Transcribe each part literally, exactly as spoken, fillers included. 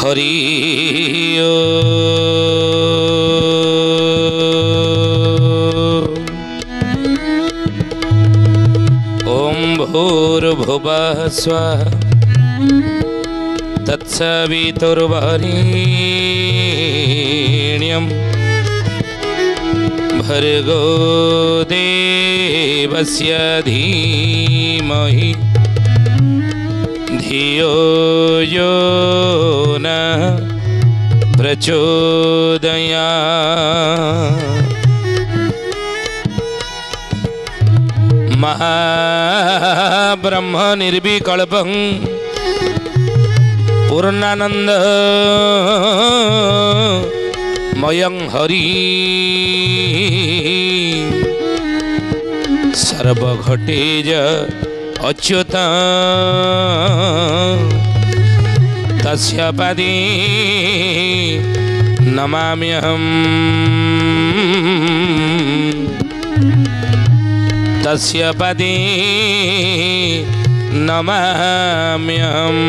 हरि ओम भूर्भुवः स्वः तत्सवितुर्वरेण्यं भर्गो देवस्य धीमहि धियो यो नः प्रचोदयात्। महाब्रह्म निर्विकल्पं पूर्णानंद मयं हरि सर्वघटेज अच्युत तस्य पदे नमाम्यहम् तस्य पदे नमाम्यहम्।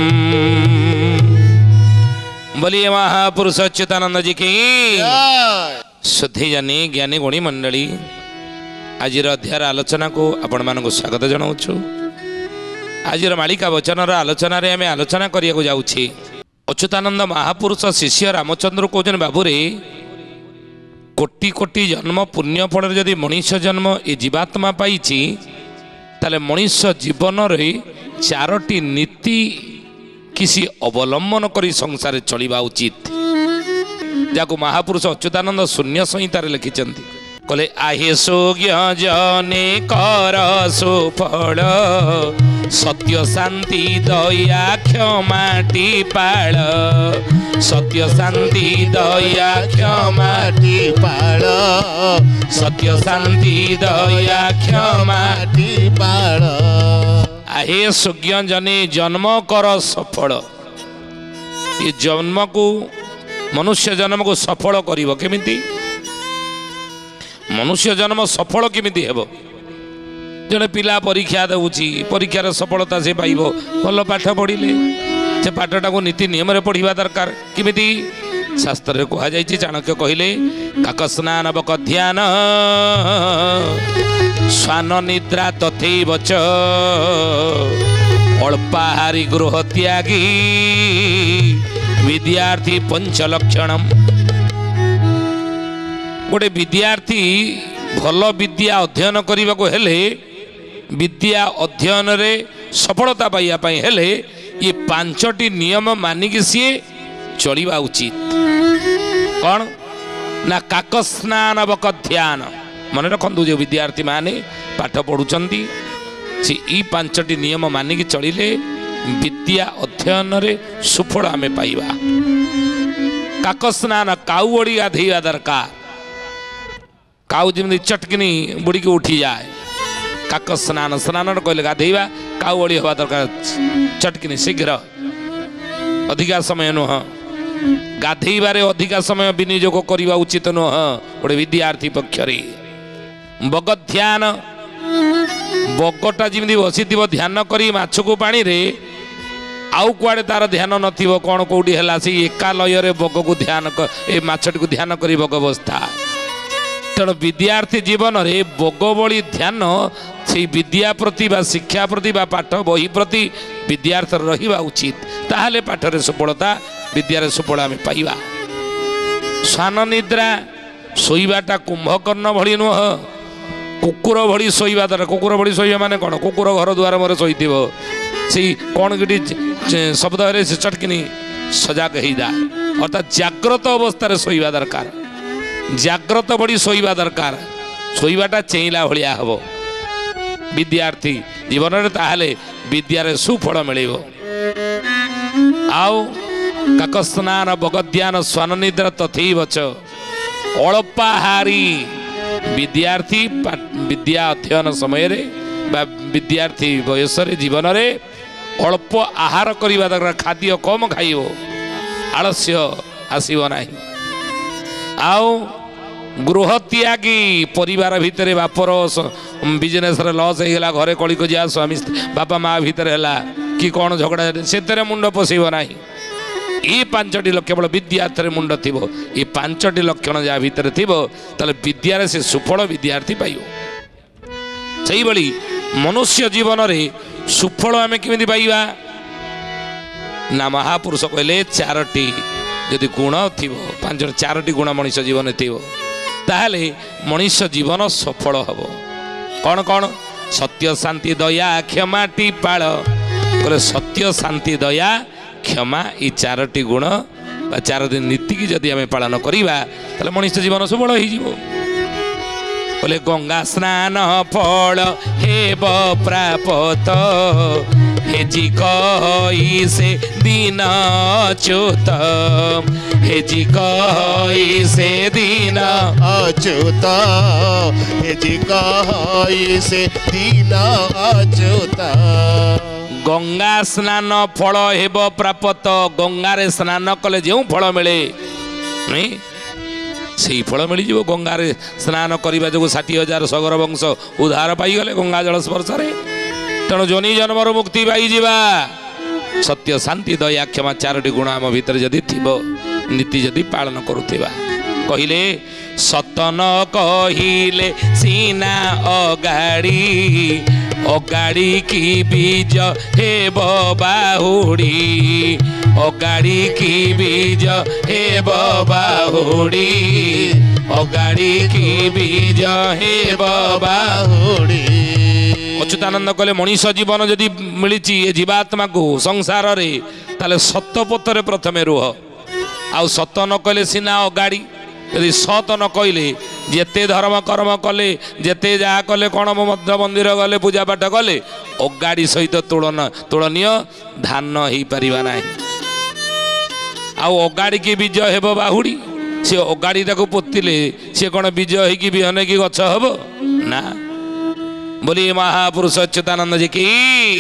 बोलिए महापुरुष अच्युतानंद जी की शुद्धि जानी ज्ञानी गुणी मंडली आज अध्याय आलोचना को आपण मानक स्वागत जनाऊँ। आज मालिका वचन आलोचन आम आलोचना करने जाऊँगी। अच्युतानंद महापुरुष शिष्य रामचंद्र कौन बाबू रे कोटि कोटि जन्म पुण्य फल जदि मनीष जन्म ये जीवात्मा पाई ताले मनीष जीवन रे चारोटी नीति किसी अवलंबन करी संसार चलिबा उचित जाको महापुरुष अच्युतानंद शून्य संहितार लिखिंट कहले आहे सोज्ञ जने कर सुफल सत्य शांति दया क्षमाटी पाल सत्य शांति दया क्षमाटी पाल सत्य शांति दया क्षमाटी पाल। आहे सुज्ञ जने जन्म कर सफल ये जन्म को मनुष्य जन्म को सफल करिवो केमिति मनुष्य जन्म सफल केमिति हेबो जने पिला परीक्षा देउची परीक्षार सफलता से पाइबो भल पाठ पढ़िले से पाठटा को नीति नियम रे पढ़िबा दरकार केमिति शास्त्र रे कहा जायछि चाणक्य कहिले काकस्नान बक ध्यान स्वान निद्रा तथैव च अल्पाहारी गृह त्यागी विद्यार्थी पंचलक्षणम। गोटे विद्यार्थी भल विद्या अध्ययन करने को हेले विद्या अध्ययन रे सफलता पाइबा पई हेले ये पांचटी नियम मानिकी सी चलिबा उचित। कौन ना काकस्नान बक ध्यान मन रखु जो विद्यार्थी माने पाठ पढ़ुचंती से ई पांचटी नियम मानिकी चलिले विद्या अध्ययन रे सुफल आमे पाइबा। काकस्नान काऊ ओडी गाधेइबा दरकार काऊ जमी चटकिनी बुड़ी के उठी जाए काक स्नान स्नान कहले गाधेइबा काऊ ओडी हवा दरकार चटकिनी शीघ्र अधिका समय नुह गाधेइबारे अधिका समय विनियोग करवा उचित नुह गोटे विद्यार्थी पक्षरे। बग ध्यान बगटा जमी बसी ध्यान करी माछ को पानी रे आउ कुआड़े तार ध्यान नथिबो कौन कौटी है सी एका लय बग को ध्यान ए माछटी को ध्यान करी बग अवस्था तेणु विद्यार्थी जीवन रे बग बड़ी ध्यान से विद्या प्रति बा शिक्षा प्रति बा पाठ बही प्रति विद्यार्थी रहिबा उचित ताहले पाठरे सफलता विद्यार सफल आम पाइबा। स्वान निद्रा शोइबाटा कुंभकर्ण भली नुह कुकुर भली शोइबा द्वारा कुकुर भली शोइबा माने कौन कुकुर घर दुआर मोर शोइथिब से कौन कि शब्द से चटकिनी सजाग होइदा अर्थात जाग्रत अवस्था शोइबा दरकार जाग्रत बड़ी शोइबा दरकार शोइबाटा चेइला भलिया हबो विद्यार्थी जीवन रे ताहले विद्यार सुफल मिलिबो। आउ काकस्नान बगद्यान स्वान निद्रा तथैव च अल्पाहारी विद्यार्थी विद्या अध्ययन समय रे बा विद्यार्थी बयस रे जीवन रे अल्प आहार करवा दरकार खाद्य कम खाइबो आलस्य आसीबो नाही। आउ गृह त्यागी परिवार भितर बापर बिजनेस लस होगा घरे कली कजिया स्वामी बापा माँ भितर है कि कौन झगड़ा से मुंड पशेब ना ये पांचटी लक्ष्य केवल विद्यार्थी मुंड थी ये पांचटी लक्षण जहाँ भितर थी ताले विद्यार से सुफल विद्यार्थी पाइब से भली मनुष्य जीवन रे सुफल आम केमी पाइबा ना महापुरुष कहले चारोटी जदि गुण थी पांच चारोटी गुण मनुष्य जीवन थी ताहले मनुष्य जीवन सफल हम कौन कौन सत्य शांति दया क्षमा टीपाल कहले सत्य शांति दया क्षमा ये चारोटी गुण बा चारोटी नीति की जदि आम पालन करवा ताले मनुष्य जीवन सफल हो बोले गंगा स्नान फल हेब प्राप्त हेजी कही से दिन अच्युत हेजी कही से दिन अच्युत हेजी कही से दिन अच्युत गंगा स्नान फल हेब प्राप्त गंगारे स्नान कले जो फल मिले नहीं से फल मिल जाव गंगार स्नान करने जो षाठी हजार सगर वंश उद्धार पाईगले गंगा जल स्पर्श तेणु जनी जन्मर मुक्ति पाई सत्य शांति दया क्षमा चारोटी गुण आम भीतर जदि थी नीति जदि पालन करुवा कहले सतन कहले सीना अगाड़ी अगाड़ी की बीज हेब बाहुड़ी अगाड़ी की बीज हेब बाहुड़ी अगाड़ी की बीज हेब बाहुड़ी अच्युतानंद कहले मनीष जीवन जदि मिली जीवात्मा को संसार रे ताले सत पथरे प्रथमे रुह आउ सत न कहले सीना अगाड़ी यदि सत न कहले जेते धर्म कर्म कले जेते जहाँ कले कौन मध्य मंदिर गले पूजा पाठ कले अगाड़ी सहित तुलन तुलनीय धान हो पारिबा नाही आउ अगाड़ी की बीज हेब बाहुड़ी सी अगाड़ी ताको पोतिले सी कौन बीज होगी बिहन की गछ हम ना बोली महापुरुष अच्युतानंद जी की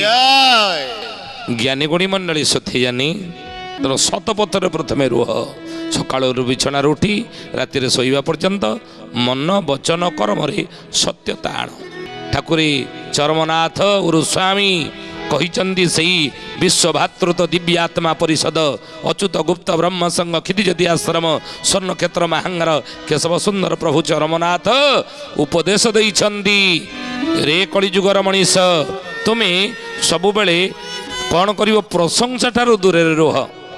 ज्ञानी गुणी मंडली सथी जानी तेणु सतपथरे प्रथमे रुह सकाळु बिछणार उठी राति शोवा पर्यंत मन वचन कर्म सत्यता आण ठाकुरी चरमनाथ गुरुस्वामी कहिचंदी सही विश्व भातृत्व दिव्यात्मा परिषद अच्युत गुप्त ब्रह्म संघ क्षितिज्योति आश्रम स्वर्ण क्षेत्र महांगार केशव सुंदर प्रभु चरमनाथ उपदेश देइछंदी रे कलिजुगर मनीष तुमे सबु बेले कौन करिवो प्रशंसा ठारू दूरे रुह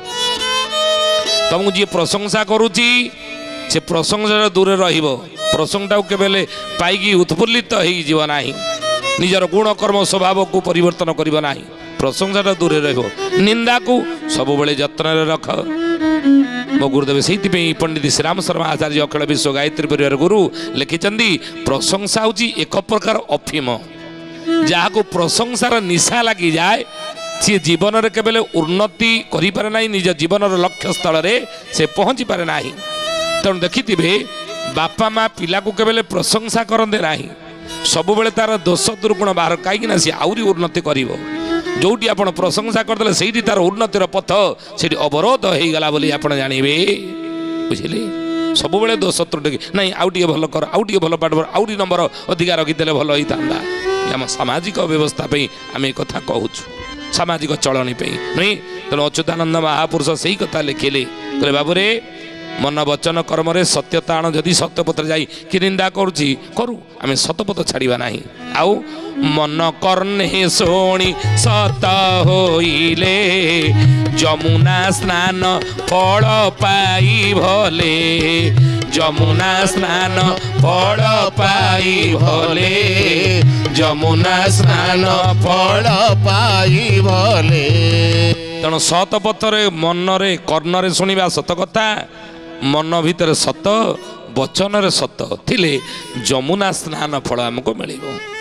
तुमको जी प्रशंसा करुच्ची से प्रशंसा दूरे रहिबो प्रशंसा को केबेले पाइकी उत्फुल्लित हो ना निजर गुण कर्म स्वभाव को परिवर्तन करिबो नाही प्रशंसा दूरे रहिबो निंदा को सब बेले जत्न रख मो गुरुदेव से पंडित श्रीराम शर्मा आचार्य अखिल विश्व गायत्री परिवार गुरु लिखिचंदी प्रशंसा हूँ एक प्रकार अफिम जहाँ को प्रशंसार निशा लगी जाए सी जीवन में केवल उन्नति करें ना निज जीवन लक्ष्य स्थल से पहुँची पारे ना तेणु देखिथे बापा माँ पिला को केवल प्रशंसा करते ना सब बेले तार दोष दुर्गुण बाहर कहीं सी आहरी उन्नति कर जोटी आप प्रशंसा करदे से तार उन्नतिर पथ से अवरोध हो गला बोली आप जानवे बुझे सब बेले दोष त्रुटि नहीं आउ टे भल कर आउ टे भल पाठ पढ़ आउ नंबर अधिका रखिदे भल होता आम सामाजिक व्यवस्था आम एक कथा कहूँ सामाजिक चलनी नहीं तेणु अच्युतानंद महापुरुष से कथा लिखिले कहले बाबूरे मन वचन कर्म रे सत्यता आण जदि सत्यपथ जाई कि निंदा करुची करू आम सतपथ छाड़वा ना आउ मन कर्णे शोणी सत होइले जमुना स्नान फल पाई भले जमुना स्नान फल पाई भले जमुना स्नान फल पाई भले तेणु सत पथरे मन रे कर्ण रे शुणा सत कथा मन भीतर सत वचन रे सत थिले जमुना स्नान फल आमको मिल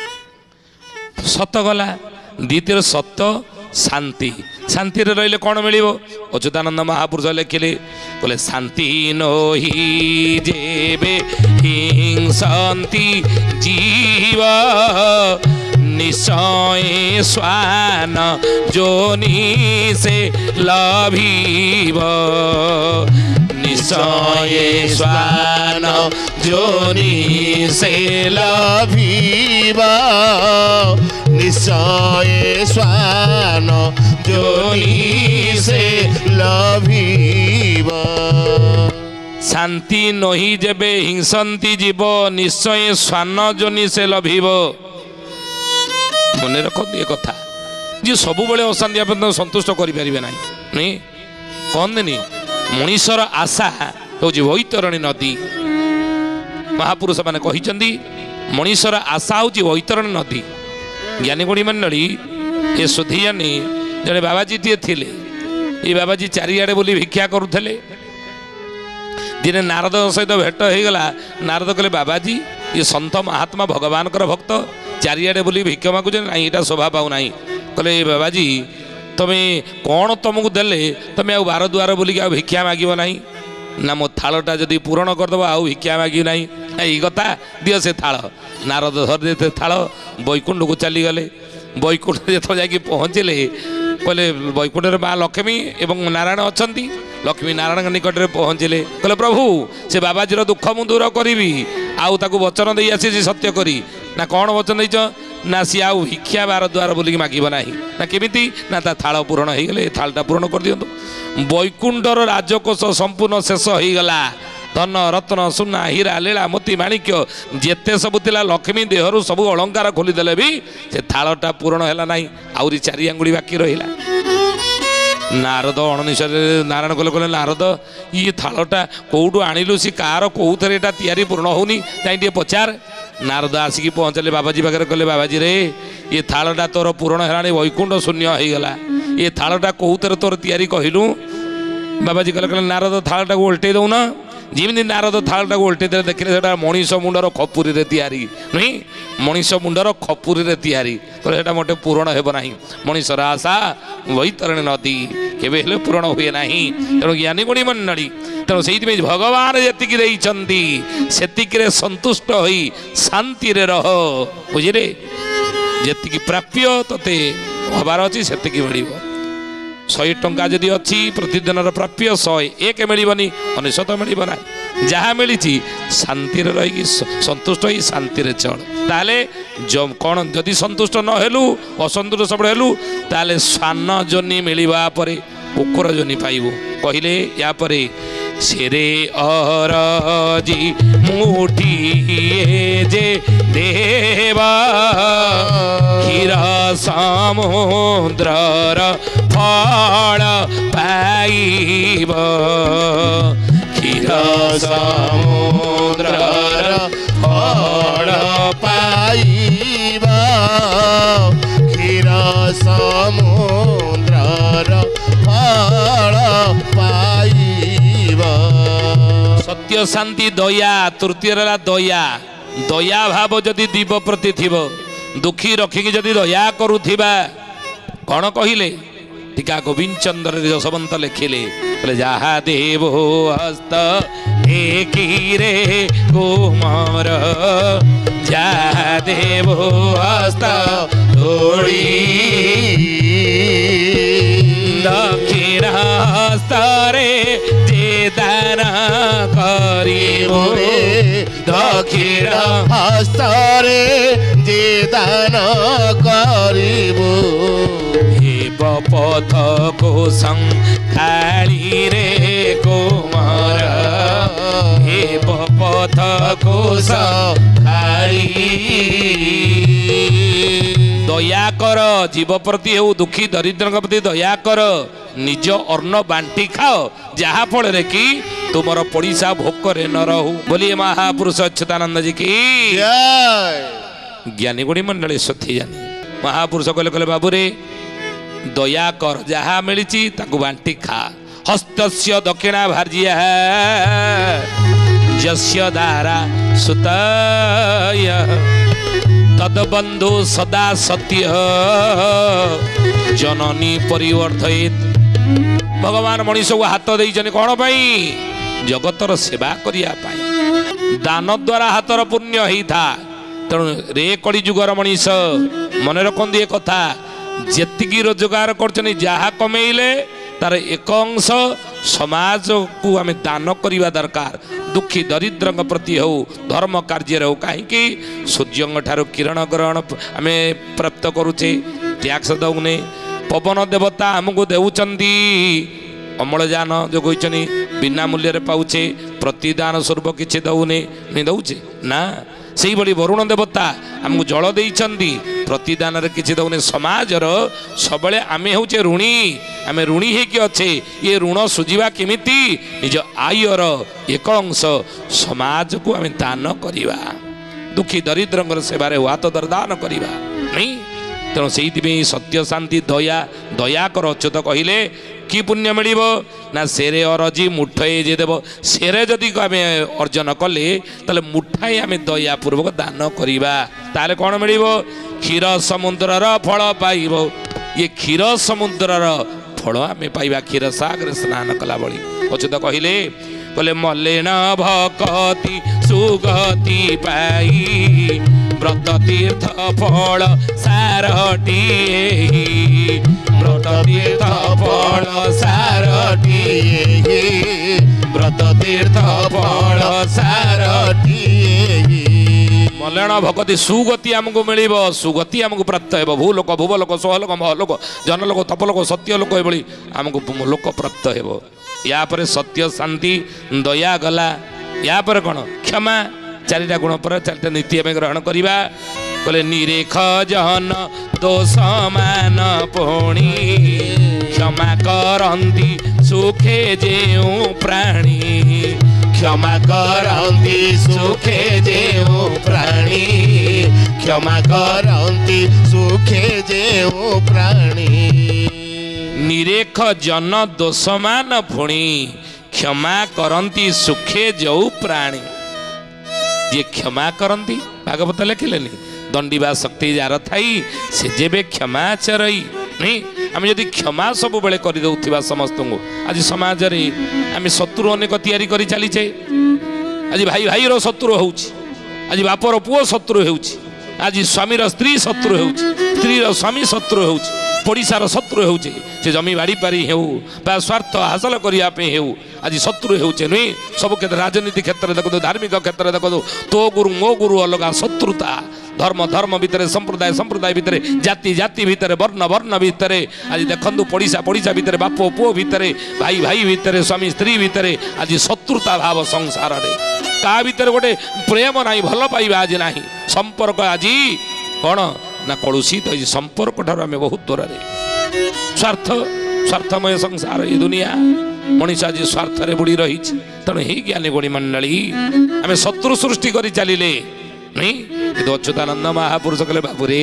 सत गला द्वितीय सत शांति शांति रे रहिले कौन मिल अच्युतानंद महापुरुष लिखिले बोले शांति नोही जेबे हिंसंती जीव निश्चय स्वान जोनी से लभीव निश्चय स्वान जोनी से लभीव ବିଷୟ ସ୍ୱାନ ଯୋନି ସେ ଲଭିବ। ଶାନ୍ତି ନହି ଯେବେ ହିଂସନ୍ତି ଯିବ ନିଶ୍ଚୟ ସ୍ୱାନ ଯୋନି ସେ ଲଭିବ। ମନେ ରଖନ୍ତୁ ଏ କଥା, ଯିଏ ସବୁବେଳେ ଅଶାନ୍ତି ଆପଣ ସନ୍ତୁଷ୍ଟ କରିପାରିବେ ନାହିଁ। ନାଇଁ କହନ୍ତିନି ମଣିଷର ଆଶା ହେଉଛି ବୈତରଣୀ ନଦୀ। ମହାପୁରୁଷ ମାନେ କହିଛନ୍ତି ମଣିଷର ଆଶା ହେଉଛି ବୈତରଣୀ ନଦୀ। ଜ୍ଞାନୀଗୁଣୀ ମଣ୍ଡଳୀ ଏ ସୁଧିଜାନି ଜଣେ ବାବାଜୀଟିଏ ଥିଲେ। ଏ ବାବାଜୀ ଚାରିଆଡ଼େ ବୋଲି ଭିକ୍ଷା କରୁଥିଲେ। ଦିନେ ନାରଦ ସହିତ ଭେଟ ହେଇଗଲା। ନାରଦ କହିଲେ ବାବାଜୀ ଏ ସନ୍ଥ ମହାତ୍ମା ଭଗବାନଙ୍କର ଭକ୍ତ ଚାରିଆଡ଼େ ବୋଲି ଭିକ୍ଷା ମାଗୁଛନ୍ତି, ନାଇଁ ଏଇଟା ଶୋଭା ପାଉନାହିଁ। କହିଲେ ଏ ବାବାଜୀ ତମେ କ'ଣ ତମକୁ ଦେଲେ ତମେ ଆଉ ବାର ଦୁଆର ବୁଲିକି ଆଉ ଭିକ୍ଷା ମାଗିବ ନାହିଁ? ନା ମୋ ଥାଳଟା ଯଦି ପୂରଣ କରିଦେବ ଆଉ ଭିକ୍ଷା ମାଗିବ ନାହିଁ। ଏଇ କଥା ଦିଅ ସେ ଥାଳ। ନାରଦ ଧରିଦେଇଥିଲେ ଥାଳ, ବୈକୁଣ୍ଠକୁ ଚାଲିଗଲେ। ବୈକୁଣ୍ଠରେ ଯେତେବେଳେ ଯାଇକି ପହଞ୍ଚିଲେ କହିଲେ ବୈକୁଣ୍ଠରେ ମା ଲକ୍ଷ୍ମୀ ଏବଂ ନାରାୟଣ ଅଛନ୍ତି। ଲକ୍ଷ୍ମୀ ନାରାୟଣଙ୍କ ନିକଟରେ ପହଞ୍ଚିଲେ, କହିଲେ ପ୍ରଭୁ ସେ ବାବାଜୀର ଦୁଃଖ ମୁଁ ଦୂର କରିବି, ଆଉ ତାକୁ ବଚନ ଦେଇ ଆସିଛି ସତ୍ୟ କରି। ନା କ'ଣ ବଚନ ଦେଇଛ? ନା ସିଏ ଆଉ ଭିକ୍ଷା ବାର ଦ୍ୱାର ବୁଲିକି ମାଗିବ ନାହିଁ। ନା କେମିତି? ନା ତା ଥାଳ ପୂରଣ ହେଇଗଲେ ଏ ଥାଳଟା ପୂରଣ କରିଦିଅନ୍ତୁ। ବୈକୁଣ୍ଠର ରାଜକୋଷ ସମ୍ପୂର୍ଣ୍ଣ ଶେଷ ହେଇଗଲା। ଧନ ରତ୍ନ ସୁନା ହୀରା ଲୀଳା ମୋତି ମାଣିକ୍ୟ ଯେତେ ସବୁ ଥିଲା ଲକ୍ଷ୍ମୀ ଦେହରୁ ସବୁ ଅଳଙ୍କାର ଖୋଲିଦେଲେ ବି ସେ ଥାଳଟା ପୂରଣ ହେଲା ନାହିଁ। ଆହୁରି ଚାରି ଆଙ୍ଗୁଳି ବାକି ରହିଲା। ନାରଦ ଅଣନିଶ୍ୱାସରେ ନାରାୟଣ କହିଲେ କହିଲେ ନାରଦ ଇଏ ଥାଳଟା କେଉଁଠୁ ଆଣିଲୁ? ସେ କାହାର କେଉଁଥିରେ ଏଇଟା ତିଆରି ପୂରଣ ହେଉନି, ଯାଇ ଟିକେ ପଚାର। ନାରଦ ଆସିକି ପହଞ୍ଚିଲେ ବାବାଜୀ ପାଖରେ, କହିଲେ ବାବାଜୀ ରେ ଏ ଥାଳଟା ତୋର ପୂରଣ ହେଲାଣି, ବୈକୁଣ୍ଠ ଶୂନ୍ୟ ହେଇଗଲା। ଏ ଥାଳଟା କେଉଁଥିରେ ତୋର ତିଆରି କହିଲୁ? ବାବାଜୀ କହିଲେ କହିଲେ ନାରଦ ଥାଳଟାକୁ ଓଲଟେଇ ଦେଉନ। ଯେମିତି ନାରଦ ଥାଳଟାକୁ ଓଲଟେଇ ଦେଲେ ଦେଖିଲେ ସେଟା ମଣିଷ ମୁଣ୍ଡର ଖପୁରୀରେ ତିଆରି ନୁହେଁ, ମଣିଷ ମୁଣ୍ଡର ଖପୁରୀରେ ତିଆରି। କହିଲେ ସେଟା ମୋଟେ ପୂରଣ ହେବ ନାହିଁ। ମଣିଷର ଆଶା ବୈତରଣୀ ନଦୀ କେବେ ହେଲେ ପୂରଣ ହୁଏ ନାହିଁ। ତେଣୁ ଜ୍ଞାନୀଗୁଣୀ ମଣ୍ଡଳୀ ତେଣୁ ସେଇଥିପାଇଁ ଭଗବାନ ଯେତିକି ଦେଇଛନ୍ତି ସେତିକିରେ ସନ୍ତୁଷ୍ଟ ହୋଇ ଶାନ୍ତିରେ ରହ। ବୁଝିଲେ, ଯେତିକି ପ୍ରାପ୍ୟ ତତେ ହବାର ଅଛି ସେତିକି ମିଳିବ। ଶହେ ଟଙ୍କା ଯଦି ଅଛି ପ୍ରତିଦିନର ପ୍ରାପ୍ୟ ଶହେ ଏକ ମିଳିବନି, ଅନେଶତ ମିଳିବ ନାହିଁ। ଯାହା ମିଳିଛି ଶାନ୍ତିରେ ରହିକି ସନ୍ତୁଷ୍ଟ ହୋଇ ଶାନ୍ତିରେ ଚଳ। ତାହେଲେ କ'ଣ ଯଦି ସନ୍ତୁଷ୍ଟ ନ ହେଲୁ, ଅସନ୍ତୁଷ୍ଟ ସବୁବେଳେ ହେଲୁ, ତାହେଲେ ସ୍ୱାନ ଯୋନି ମିଳିବା ପରେ କୁକୁର ଯୋନି ପାଇବୁ। କହିଲେ ୟା ପରେ ସେରେ ଅରଜି ମୁଠିଏ ଯେ ଦେବା କ୍ଷୀର ସମୁଦ୍ରର ଫଳ ପାଇବ। କ୍ଷୀର ସମୁଦ୍ରର ଫଳ ପାଇବ। କ୍ଷୀର ସମୁଦ୍ରର ଫଳ ପାଇବ। ସତ୍ୟ ଶାନ୍ତି ଦୟା। ତୃତୀୟରେ ହେଲା ଦୟା। ଦୟା ଭାବ ଯଦି ଦିବ ପ୍ରତି ଥିବ, ଦୁଃଖୀ ରଖିକି ଯଦି ଦୟା କରୁଥିବା, କ'ଣ କହିଲେ? ଟିକା ଗୋବିନ୍ଦ ଚନ୍ଦ୍ର ଯଶବନ୍ତ ଲେଖିଲେ, ଯାହା ଦେବ ହସ୍ତ ଏକିରେ କୁମର, ଯାହା ଦେବ ହସ୍ତ ଧୋଳି ଦକ୍ଷିଣ ହସ୍ତରେ ଯେ ଦାନ କରିବ। ଦକ୍ଷିଣ ହସ୍ତରେ ଯେ ଦାନ କରିବ। ପଥକୁ ସଂଖାଳିରେ କୁମାର, ହେ ପଥକୁ ସଂଖାଳି। ଦୟା କର ଜୀବ ପ୍ରତି ହେଉ, ଦୁଃଖୀ ଦରିଦ୍ରଙ୍କ ପ୍ରତି ଦୟା କର। ନିଜ ଅନ୍ନ ବାଣ୍ଟି ଖାଅ, ଯାହା ଫଳରେ କି ତୁମର ପଡ଼ିଶା ଭୋକରେ ନ ରହୁ। ବୋଲି ମହାପୁରୁଷ ଅଚ୍ୟୁତାନନ୍ଦଜୀ କି ଜ୍ଞାନୀଗୁଣୀ ମଣ୍ଡଳୀ ସଥି ଜାନି ମହାପୁରୁଷ କହିଲେ କହିଲେ ବାବୁରେ ଦୟା କର, ଯାହା ମିଳିଛି ତାକୁ ବାଣ୍ଟି ଖା। ହସ୍ତସ୍ୟ ଦକ୍ଷିଣା ଭାର୍ଯ୍ୟା ଯସ୍ୟ ଦାରା ସୁତୟ ତଦବନ୍ଧୁ ସଦା ସତ୍ୟ ଜନନୀ ପରିବର୍ତ୍ତୟିତ। ଭଗବାନ ମଣିଷକୁ ହାତ ଦେଇଛନ୍ତି କ'ଣ ପାଇଁ? ଜଗତର ସେବା କରିବା ପାଇଁ। ଦାନ ଦ୍ୱାରା ହାତର ପୁଣ୍ୟ ହେଇଥା। ତେଣୁ ରେ କଳି ଯୁଗର ମଣିଷ ମନେ ରଖନ୍ତି ଏ କଥା, ଯେତିକି ରୋଜଗାର କରୁଛନ୍ତି, ଯାହା କମେଇଲେ तार एक अंश समाज को आम दान करवा दरकार दुखी दरिद्र प्रति हो धर्म कार्य हो कहीं सूर्य ठार किरण ग्रहण आम प्राप्त करुचे टैक्स दौने पवन देवता आमको देउचंदी अम्लजान जो कहते बिना मूल्य पाऊे प्रतिदान स्वरूप किसी दौने नहीं दौचे ना से भली वरुण देवता आमको जल देइचंदी प्रतिदान रे किसी दौने समाजर सबले आमे होचे ऋणी आमे ऋणी हे कि अच्छे ये ऋण सुझीवा केमिति निज आयर एक अंश समाज को आमे दान करिवा दुखी दरिद्र सेवारे हाथ दरदान करिवा नहीं तेणु से सत्य शांति दया दया कर अच्युत कहले कि पुण्य मिल ना सेरे अरजी मुठाए जे देव सेरे जदि आम अर्जन कले ताले मुठाए आम दया पूर्वक दान करवा ताले कौन मिल क्षीर समुद्रर फल पाइब ये क्षीर समुद्रर फल आम पाइबा क्षीर सागर स्नान कला बड़ी अच्युत कहले कहले मलेन भकति सुगति पाई व्रत तीर्थ फल सारटी व्रत तीर्थ फल सारटी व्रत तीर्थ फल सारटी मलेन भगति सुगति आमको मिल सुगति आमको प्राप्त हो भूलोक भूवलोक सोहलोक महलोक जनलोक तपलोक सत्यलोक ये आमको लोक प्राप्त हो या पर सत्य शांति दया गला या पर कौन क्षमा चारिटा गुण पर चारिटा नीति आम ग्रहण करवा कहले निरेख जहन दोष मान पुणी क्षमा करंती सुखे जेऊ प्राणी क्षमा करंती सुखे जेऊ प्राणी क्षमा करंती सुखे जेऊ प्राणी निरेख जन दोषमान पुणी क्षमा करंती सुखे जेऊ प्राणी जे क्षमा करंती भागवत लिखिलेनी दंडीबा शक्ति जार थाई से जेबे क्षमाचरई नहीं आम जदि क्षमा सब बेले कर दउथिबा समस्त को आज समाज रे आम शत्रु अनेक तैयारी करी चलीचे आज भाई भाई रो शत्रु होउची आज बापर पुओ शत्रु होउची आज स्वामीर स्त्री शत्रु होउची स्त्री रो स्वामी शत्रु होउची पड़िशार शत्रु होउचे से जमी बाड़ी पारी हेउ बा स्वार्थ हासिल करिया पे हेउ आज शत्रु होउचे नहीं सब क्षेत्र राजनीति क्षेत्र देखो धार्मिक क्षेत्र देखो तो गुरु मो गुरु अलग शत्रुता धर्म धर्म भितर संप्रदाय संप्रदाय भितर जाति जाति भितर वर्ण वर्ण भितर आज देखु पड़िशा पड़िशा भितर बाप पुओ भितर भाई भाई भितर स्वामी स्त्री भितर आज शत्रुता भाव संसार रे का भितर गोटे प्रेम नहीं भल पाइबा आज नहीं संपर्क आज कौन ना कलुषित तो संपर्क ठार आम बहुत दूर स्वार्थ स्वार्थमय संसार ये दुनिया मनीष आज स्वार्थ बुड़ी रही तेणु ही ज्ञानी गुणी मंडली आम शत्रु सृष्टि कर चलिले नहीं कि अच्युतानंद महापुरुष कहले बाबूरे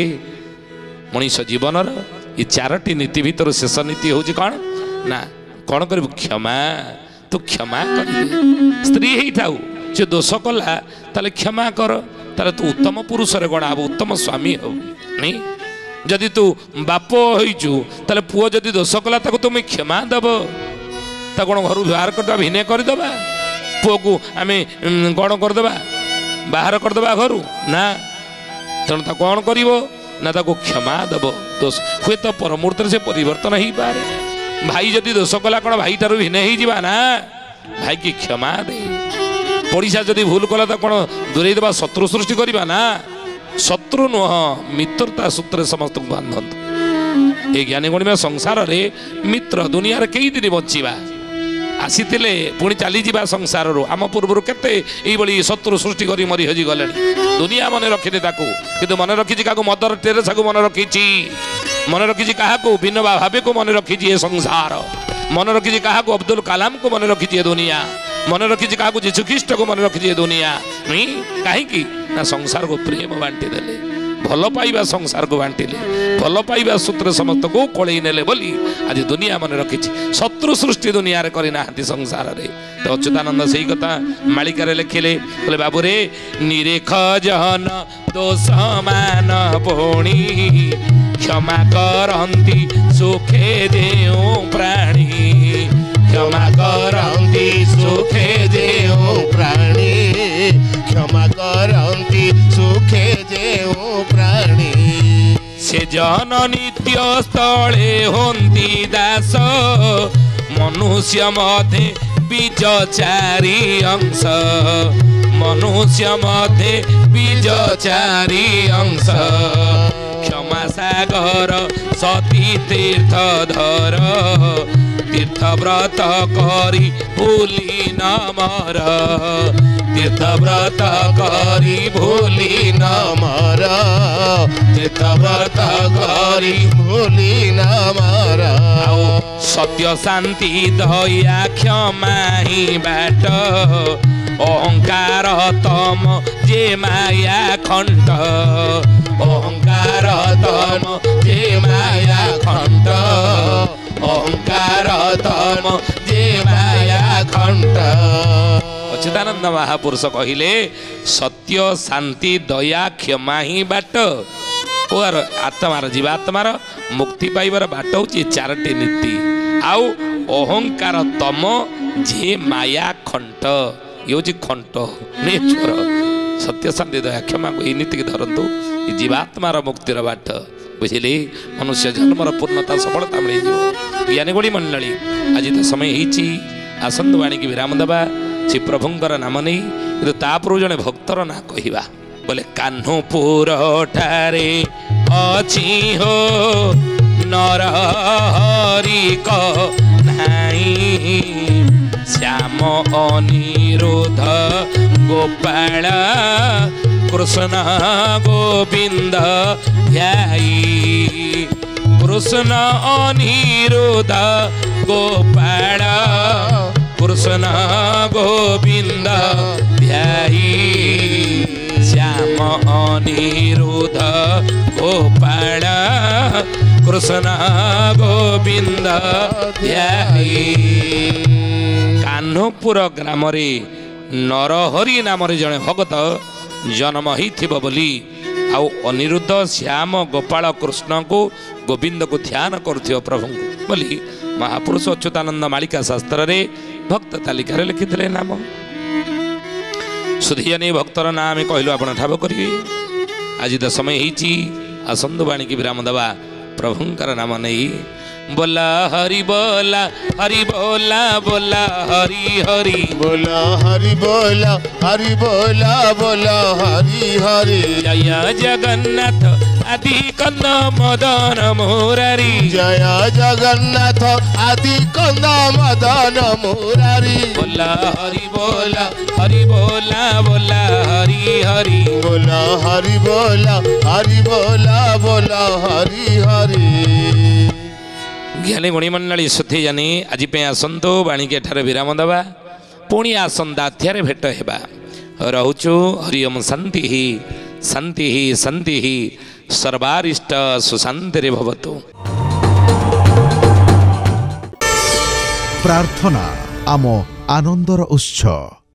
मनीष जीवन ये चारोटी नीति भीतर शेष नीति हूँ कौन ना कौन कर क्षमा तू क्षमा कर स्त्री ही थाऊ से दोष कला ताले क्षमा कर ताले तू उत्तम पुरुष रे गणा हब उत्तम स्वामी हो नहीं जदि तू बाप होइचु ताले पुओ जदि दोष कला ताको तुम क्षमा दब ता कौन घर बाहर करदे भिने करदे पुओ को आम कौन करदे बाहर करदे घर ना तेणु ता कौन कर ना ताको क्षमा दब दोष हुए तो पर मुहूर्त से परिवर्तन हो पारे भाई जदि दोष कला कौन भाई ठार भिने ही जावा ना भाई की क्षमा दे पड़िशा जदि भूल कला तो कौन दूरे देवा शत्रु सृष्टि करवा ना शत्रु नुह मित्रता सूत्र समस्त बांधत ये ज्ञानी गुणी संसार रे मित्र दुनिया रे कई दिन बचीबा आसी पुणी चली जा संसार रो आम पूर्व केते शत्रु सृष्टि कर मरी हजी गले दुनिया मन रखी कि मन रखी क्या मदर टेरेसा को मन रखी मन रखी क्या विनोबा भावे को मन रखी ये संसार मन रखी क्या अब्दुल कलाम को मन रखी दुनिया मन रखी क्या जीशु ख्रीष्ट को मन रखी दुनिया नहीं कहीं ना संसार को प्रेम बांटी देले भल पाइबा संसार को बांटिले भल पाइबा सूत्र समस्त को कोलई नेले बोली आज दुनिया मन रखी शत्रु सृष्टि दुनिया रे करी नाहंती संसार रे तो अच्युतानंद सही कथा मालिका रे लिखिले बोले बाबू रे निरेख जहन दोष मान पुणी क्षमा करंती सुखे देऊ प्राणी क्षमा करंती सुखे देऊ प्राणी क्षमा करंती सुखे देऊ प्राणी से जन नित्य स्थले होंती दास मनुष्य मध्य बीज चारि अंश मनुष्य मध्य बीज चारि अंश क्षमा सागर सती तीर्थधर तीर्थ व्रत करी भूली न मर तीर्थ व्रत करी भूली न मर तीर्थ व्रत करी भूली न मर सत्य शांति दया क्षमा ही बाट अहंकार तम जे माया खंड अहंकार तम जे माया खंड अहंकार तम जे माया खंड। अच्युतानंद महापुरुष कहिले सत्य शांति दया क्षमा ही बाट और आत्मार जीवात्मार मुक्ति पाइबार बाट होची चारटी नीति आउ अहंकार तम जे माया खंट ये खंट नेचर सत्य शांति दया क्षमा को नीति की धरतु जीवात्मार मुक्तिर बाट बुझिले मनुष्य जन्मर पूर्णता सफलता मिल ज्ञानीगुड़ी मंडली आज तो समय होती आसंतु वाणी की विराम देवा श्री प्रभुंकर नाम नहीं कि तापर जड़े भक्तर ना कहवा बोले कान्हपुर ठारे अछि हो नर हरि को नाही श्याम अनिरुद्ध गोपाल कृष्ण गोविंद ध्याई कृष्ण अनिरुद्ध गोपाल कृष्ण गोविंद ध्याई श्याम अनिरुद्ध गोपाल कृष्ण गोविंद ध्याई। कान्हपुर ग्राम रे नरहरि नाम जड़े भगत जन्म होइथिबो बोली आउ अनिरुद्ध श्याम गोपाल कृष्ण को गोविंद को ध्यान करुथिबो प्रभु बोली महापुरुष अच्युतानंद मालिका शास्त्र रे भक्त तालिका रे लिखिथिले नाम सुधियानी भक्तर नाम कहलु आपण ठाब करिवे आज तो समय होइछि आसंतु वाणी की विराम देवा प्रभुंकर नाम नहीं बोला हरि बोला हरि बोला बोला हरि हरि बोला हरि बोला हरि बोला बोला हरि हरि जय जगन्नाथ आदि कंद मदन मुरारी जय जगन्नाथ आदि कंद मदन मुरारी बोला हरि बोला हरि बोला बोला हरि हरि बोला हरि बोला हरि बोला बोला हरि हरि। ज्ञानी गुणी मंडली सुधी जानी आज आसंतु वाणी के ठारे विराम देवा पुणी आसंता अध्याय भेट हेबा रहुचु हरिओम शांति ही शांति ही शांति ही सर्वारिष्ट सुशांति भवतु। प्रार्थना आम आनंदर उत्स।